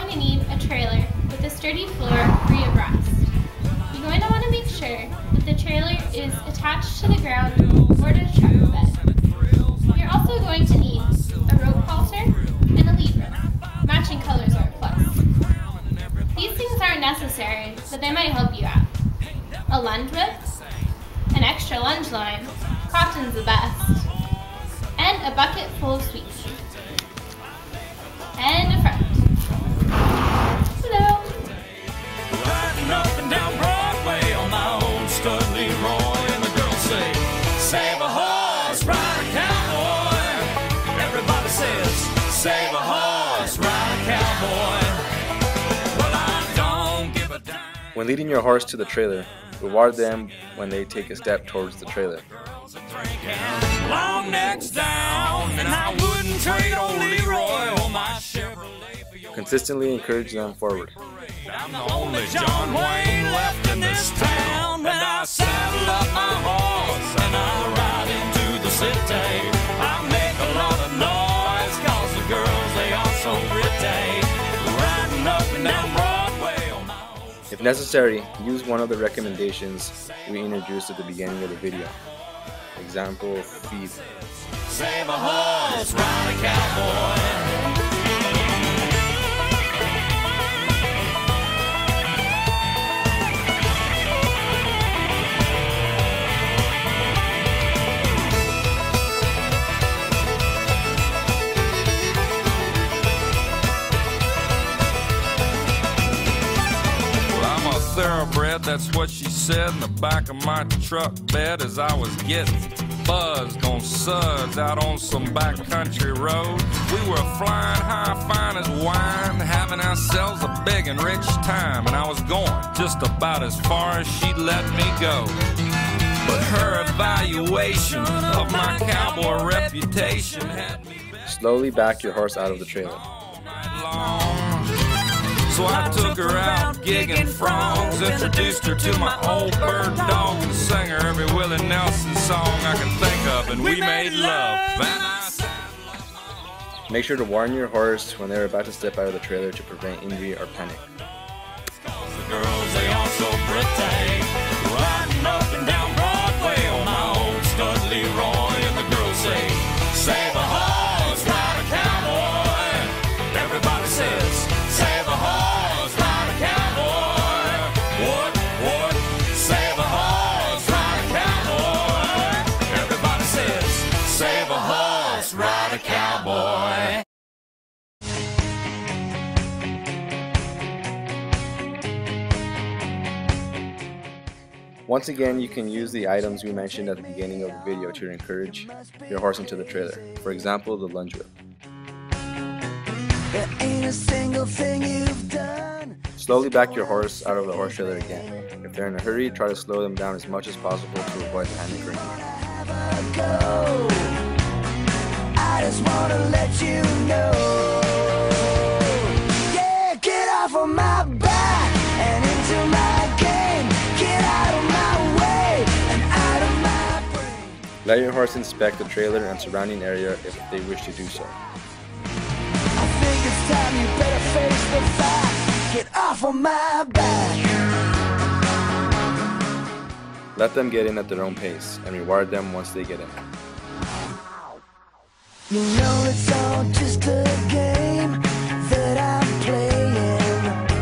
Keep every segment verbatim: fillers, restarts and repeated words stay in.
going to need a trailer with a sturdy floor free of rust. You're going to want to make sure that the trailer is attached to the ground or to the truck bed. You're also going to need a rope halter and a lead rope. Matching colors are a plus. These things aren't necessary, but they might help you out. A lunge whip, an extra lunge line, cotton's the best, and a bucket full of sweet peas. And a friend. Hello. Riding up and down Broadway on my old stud Leroy, and the girls say, save a horse, ride a cowboy. Everybody says, save a horse, ride a cowboy. Well, I don't give a damn. When leading your horse to the trailer, reward them when they take a step towards the trailer. Long necks down, and I wouldn't trade old Leroy or my Chevrolet for your. Consistently encourage them forward. I'm the only John Wayne left in this town, and I saddle up my horse and I ride into the city. I make a lot of noise, cause the girls, they are so pretty. Riding up and down Broadway on my old. If necessary, use one of the recommendations we introduced at the beginning of the video. Example, feed. Save a horse, ride a cowboy. Thoroughbred, that's what she said in the back of my truck bed as I was getting buzzed on suds out on some backcountry road. We were flying high, fine as wine, having ourselves a big and rich time, and I was going just about as far as she'd let me go. But her evaluation of my cowboy reputation had me Slowly back your horse out of the trailer. all night long. So I took her out gigging frogs, introduced her to my old bird dog, and sang her every Willie Nelson song I can think of, and we made love. And I Make sure to warn your horse when they're about to step out of the trailer to prevent injury or panic. Cause the girls, they are so pretty. Riding up and down Broadway on my old stud Leroy, and the girls say, save a horse, ride a cowboy. Everybody says, save a horse, ride a cowboy. What, what? Save a horse, ride a cowboy. Everybody says, save a horse, ride a cowboy. Once again, you can use the items we mentioned at the beginning of the video to encourage your horse into the trailer. For example, the lunge whip. There ain't a single thing you've done. Slowly back your horse out of the horse trailer again. If they're in a hurry, try to slow them down as much as possible to avoid panic or injury. Have a go. I just wanna let you know. Yeah, get off of my back and into my game. Get out of my way and out of my brain. Let your horse inspect the trailer and surrounding area if they wish to do so. I think it's time you better face the fact. Get off of my back. Let them get in at their own pace and reward them once they get in. You know it's all just a game that I'm playing.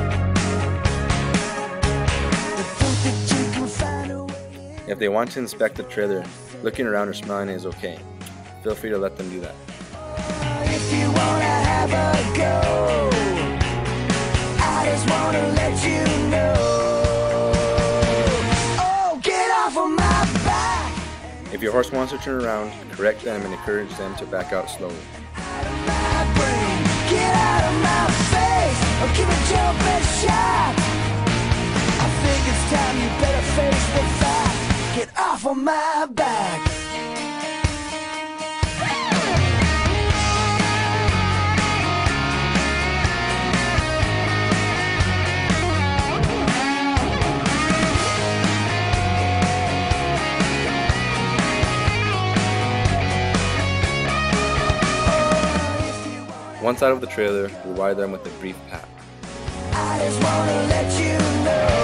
The think that you can find a way in. If they want to inspect the trailer, looking around or smiling is okay. Feel free to let them do that. If you wanna have a go, I just wanna let you know. Oh, get off of my back. If your horse wants to turn around, correct them and encourage them to back out slowly. Out of my brain, get out of my face, or give a jumping shot. I think it's time you better face the fact. Get off of my back. Once out of the trailer, reward them with a brief pat. I just wanna let you know